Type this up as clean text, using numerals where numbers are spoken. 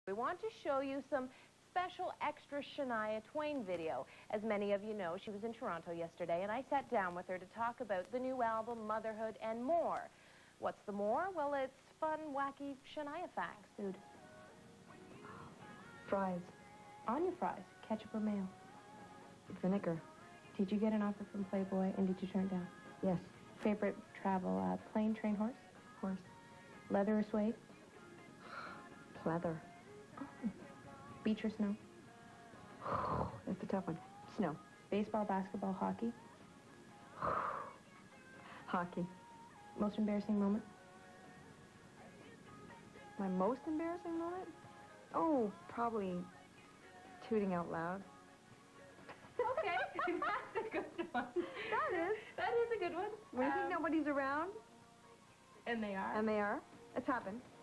We want to show you some special extra Shania Twain video. As many of you know, she was in Toronto yesterday, and I sat down with her to talk about the new album, motherhood, and more. What's the more? Well, it's fun, wacky Shania facts. Food. Fries. Onion fries. Ketchup or mayo? Vinegar. Did you get an offer from Playboy, and did you turn it down? Yes. Favorite travel, plane, train, horse? Horse. Leather or suede? Pleather. Oh. Beach or snow? That's a tough one. Snow. Baseball, basketball, hockey? Hockey. Most embarrassing moment? My most embarrassing moment? Oh, probably tooting out loud. Okay, that's a good one. That is a good one. When you think nobody's around. And they are. And they are. It's happened.